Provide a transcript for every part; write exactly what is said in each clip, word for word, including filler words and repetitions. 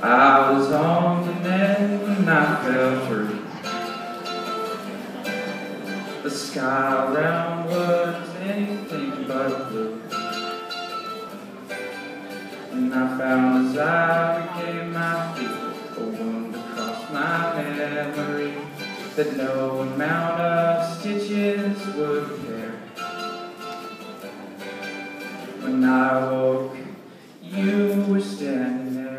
I was on the net and I fell through. The sky around was anything but blue. And I found as I regained my feet a wound across my memory that no amount of stitches would repair. When I woke, you were standing there.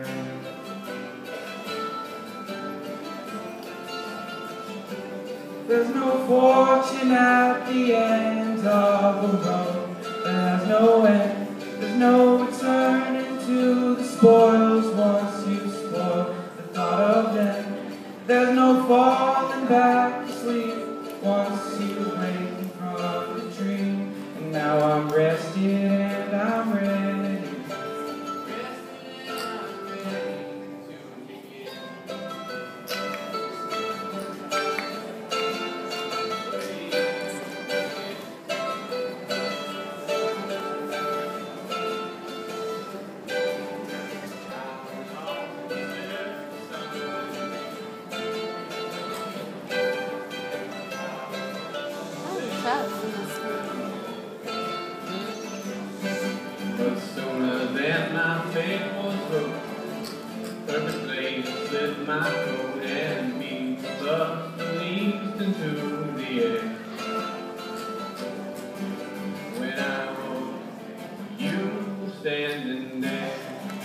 There's no fortune at the end of the road. There's no end. There's no returning to the spoils once you spoil the thought of them. There's no falling back to sleep once you wake from the dream. And now I'm rested and I'm ready. But sooner than my faith was broken, perfectly slid my coat and me up the leaves into the air. When I woke, you were standing there.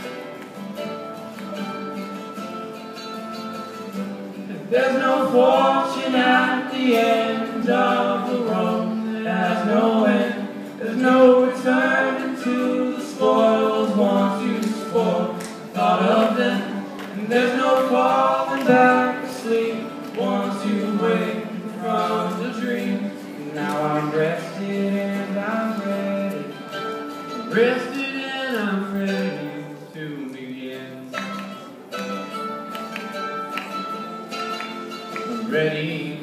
There's no fortune at the end of the road. There's no end. There's no returning to the spoils once you spoil the thought of them. And there's no falling back to sleep once you wake from the dream. And now I'm rested and I'm ready. Rested and I'm ready to begin. I'm ready.